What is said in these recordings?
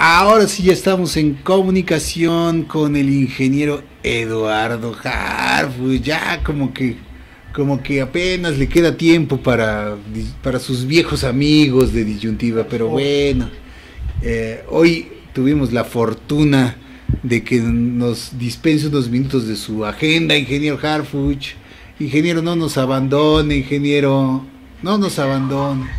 Ahora sí ya estamos en comunicación con el ingeniero Eduardo Harfuch. Ya como que apenas le queda tiempo para sus viejos amigos de Disyuntiva, pero bueno, hoy tuvimos la fortuna de que nos dispense unos minutos de su agenda, ingeniero Harfuch. Ingeniero, no nos abandone, ingeniero, no nos abandone.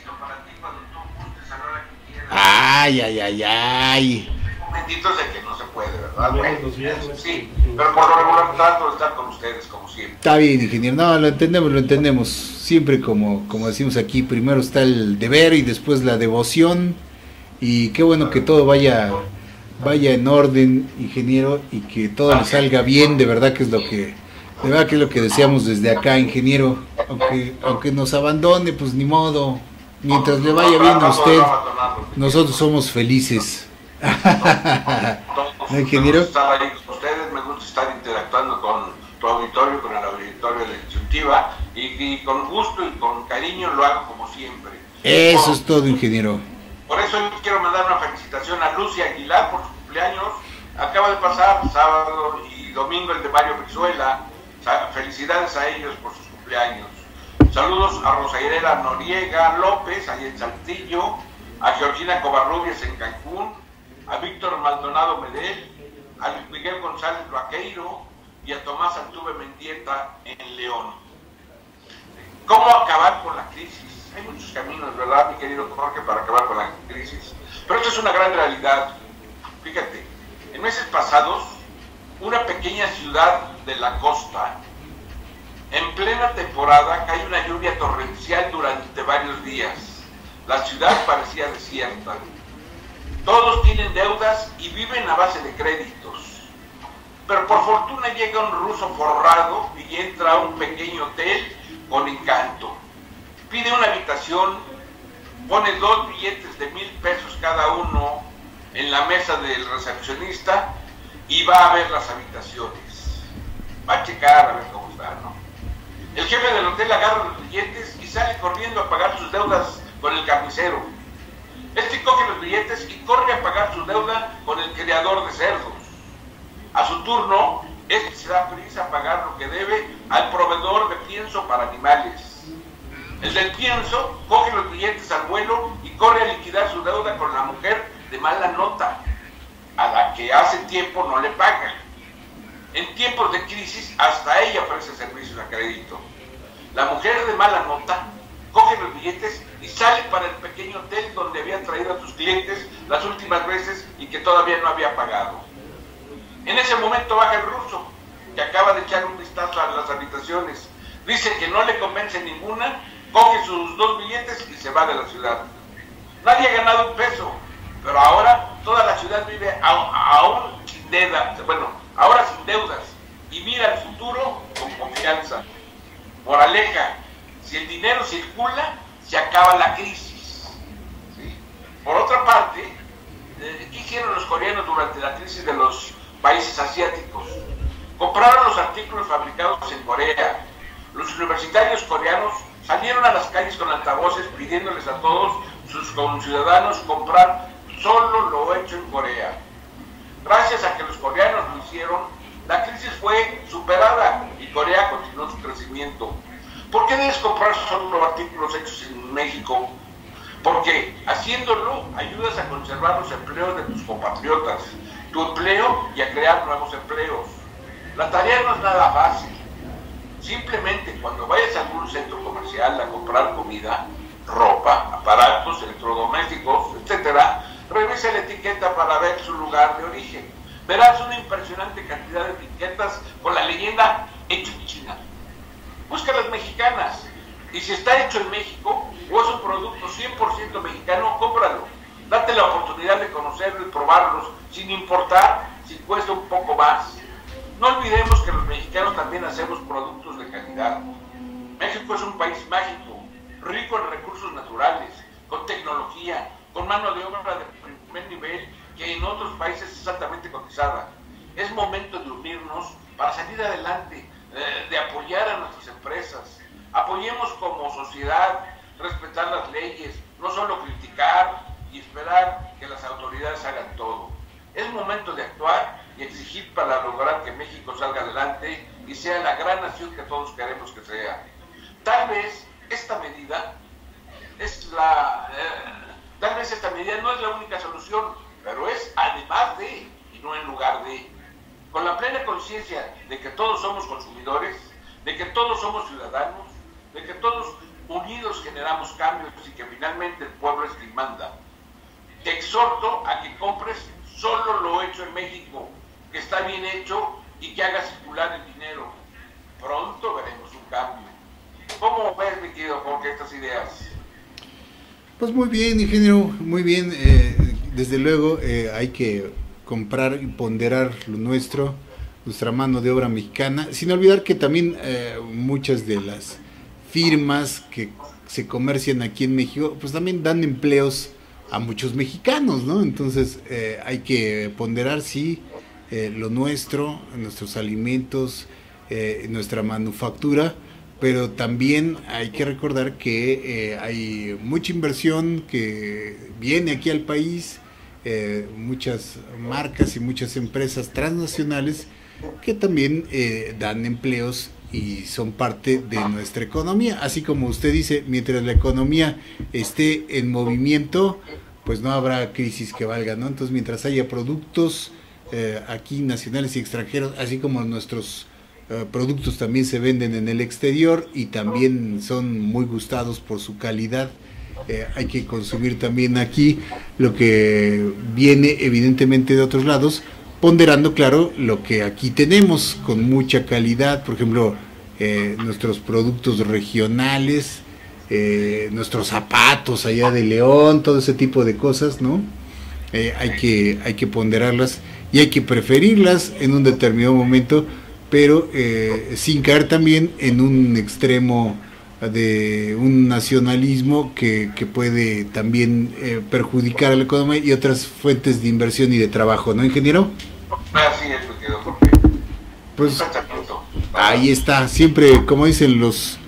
Ay, ay, ay, ay. Momentitos de que no se puede, ¿verdad? Sí, pero por lo regular trato de estar con ustedes, como siempre. Está bien, ingeniero. No, lo entendemos. Siempre como decimos aquí, primero está el deber y después la devoción. Y qué bueno que todo vaya en orden, ingeniero, y que todo le salga bien, de verdad que es lo que deseamos desde acá, ingeniero. Aunque nos abandone, pues ni modo. Mientras le vaya bien a usted, nosotros somos felices. ¿No, ingeniero? Me gusta estar ahí con ustedes, me gusta estar interactuando con tu auditorio, con el auditorio de Disyuntiva, y con gusto y con cariño lo hago como siempre. Eso es todo, ingeniero. Por eso quiero mandar una felicitación a Lucy Aguilar por su cumpleaños. Acaba de pasar sábado y domingo el de Mario Brizuela. Felicidades a ellos por sus cumpleaños. Saludos a Rosairela Noriega López, ahí en Saltillo, a Georgina Covarrubias en Cancún, a Víctor Maldonado Medel, a Luis Miguel González Vaqueiro y a Tomás Altuve Mendieta en León. ¿Cómo acabar con la crisis? Hay muchos caminos, ¿verdad, mi querido Jorge, para acabar con la crisis? Pero esto es una gran realidad. Fíjate, en meses pasados, una pequeña ciudad de la costa, en plena temporada, cae una lluvia torrencial durante varios días. La ciudad parecía desierta. Todos tienen deudas y viven a base de créditos. Pero por fortuna llega un ruso forrado y entra a un pequeño hotel con encanto. Pide una habitación, pone 2 billetes de 1,000 pesos cada uno en la mesa del recepcionista y va a ver las habitaciones. Va a checar a ver cómo está, ¿no? El jefe del hotel agarra los billetes y sale corriendo a pagar sus deudas con el carnicero. Este coge los billetes y corre a pagar su deuda con el criador de cerdos. A su turno, este se da prisa a pagar lo que debe al proveedor de pienso para animales. El del pienso coge los billetes al vuelo y corre a liquidar su deuda con la mujer de mala nota, a la que hace tiempo no le paga. En tiempos de crisis, hasta ella ofrece servicios a crédito. La mujer de mala nota coge los billetes y sale para el pequeño hotel donde había traído a sus clientes las últimas veces y que todavía no había pagado. En ese momento baja el ruso, que acaba de echar un vistazo a las habitaciones. Dice que no le convence ninguna, coge sus 2 billetes y se va de la ciudad. Nadie ha ganado un peso, pero ahora toda la ciudad vive aún sin deudas, ahora sin deudas, y mira el futuro con confianza. Moraleja, si el dinero circula, se acaba la crisis. ¿Sí? Por otra parte, ¿qué hicieron los coreanos durante la crisis de los países asiáticos? Compraron los artículos fabricados en Corea. Los universitarios coreanos salieron a las calles con altavoces pidiéndoles a todos sus conciudadanos comprar solo lo hecho en Corea. Gracias a que los coreanos lo hicieron, la crisis fue superada y Corea continuó su crecimiento. ¿Por qué debes comprar solo artículos hechos en México? Porque haciéndolo ayudas a conservar los empleos de tus compatriotas, tu empleo y a crear nuevos empleos. La tarea no es nada fácil. Simplemente cuando vayas a algún centro comercial a comprar comida, ropa, aparatos, electrodomésticos, etc., revisa la etiqueta para ver su lugar de origen. Verás una impresionante cantidad de etiquetas con la leyenda hecho en China. Busca las mexicanas y si está hecho en México o es un producto 100% mexicano, cómpralo. Date la oportunidad de conocerlo y probarlos sin importar si cuesta un poco más. No olvidemos que los mexicanos también hacemos productos de calidad. México es un país mágico, rico en recursos naturales, con tecnología, con mano de obra de primer nivel que en otros países es altamente cotizada. Es momento de unirnos para salir adelante, de apoyar a nuestras empresas. Apoyemos como sociedad, respetar las leyes, no solo criticar y esperar que las autoridades hagan chip para lograr que México salga adelante y sea la gran nación que todos queremos que sea. Tal vez esta medida no es la única solución, pero es además de, y no en lugar de, con la plena conciencia de que todos somos consumidores, de que todos somos ciudadanos, de que todos unidos generamos cambios y que finalmente el pueblo es quien manda. Te exhorto a que compres solo lo hecho en México, que está bien hecho y que haga circular el dinero. Pronto veremos un cambio. ¿Cómo ves, mi querido Jorge, estas ideas? Pues muy bien, ingeniero, muy bien. Desde luego hay que comprar y ponderar lo nuestro, nuestra mano de obra mexicana, sin olvidar que también muchas de las firmas que se comercian aquí en México, pues también dan empleos a muchos mexicanos, ¿no? Entonces hay que ponderar, sí, lo nuestro, nuestros alimentos, nuestra manufactura, pero también hay que recordar que hay mucha inversión que viene aquí al país, muchas marcas y muchas empresas transnacionales que también dan empleos y son parte de nuestra economía. Así como usted dice, mientras la economía esté en movimiento, pues no habrá crisis que valga, ¿no? Entonces, mientras haya productos aquí nacionales y extranjeros, así como nuestros productos también se venden en el exterior y también son muy gustados por su calidad, hay que consumir también aquí lo que viene evidentemente de otros lados, ponderando, claro, lo que aquí tenemos con mucha calidad, por ejemplo, nuestros productos regionales, nuestros zapatos allá de León, todo ese tipo de cosas, ¿no? Hay que ponderarlas y hay que preferirlas en un determinado momento, pero sin caer también en un extremo de un nacionalismo que puede también perjudicar a la economía y otras fuentes de inversión y de trabajo, ¿no, ingeniero? Así es, mi querido Jorge. Pues ahí está, siempre, como dicen los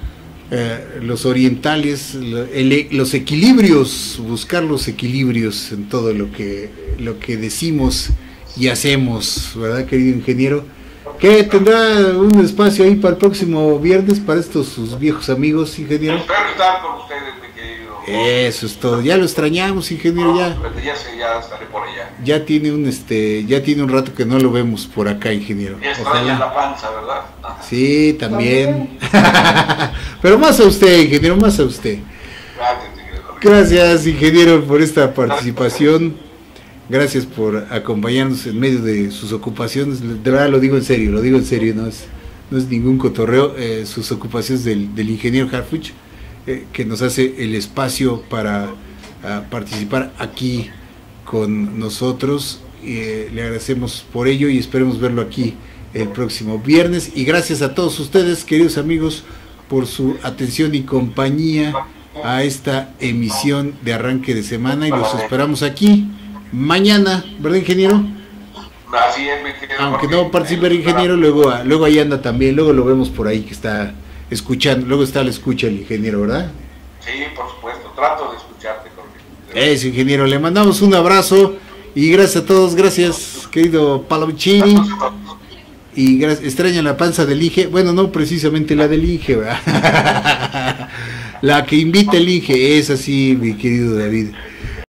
orientales, los equilibrios, buscar los equilibrios en todo lo que decimos y hacemos, ¿verdad, querido ingeniero? ¿Qué tendrá un espacio ahí para el próximo viernes para estos sus viejos amigos, ingeniero? Espero estar con ustedes, mi querido. Eso es todo. Ya lo extrañamos, ingeniero, ya. Ya estaré por allá. Ya tiene un rato que no lo vemos por acá, ingeniero. Ya extraña la panza, ¿verdad? Sí, también. Pero más a usted, ingeniero, más a usted. Gracias, ingeniero. Gracias, ingeniero, por esta participación. Gracias por acompañarnos en medio de sus ocupaciones. De verdad lo digo en serio, no es ningún cotorreo. Sus ocupaciones del ingeniero Harfuch, que nos hace el espacio para participar aquí con nosotros. Le agradecemos por ello y esperemos verlo aquí el próximo viernes. Y gracias a todos ustedes, queridos amigos, por su atención y compañía a esta emisión de arranque de semana. Y los esperamos aquí mañana, ¿verdad, ingeniero? Así es, mi querido. Aunque no participe el ingeniero, luego ahí anda también, luego lo vemos por ahí que está escuchando, luego está la escucha el ingeniero, ¿verdad? Sí, por supuesto, trato de escucharte, Jorge. Eso, ingeniero, le mandamos un abrazo y gracias a todos, gracias, querido Palomchini. Y extraña la panza del Inge, bueno, no precisamente la del Inge, ¿verdad? La que invita el Inge, es así, mi querido David.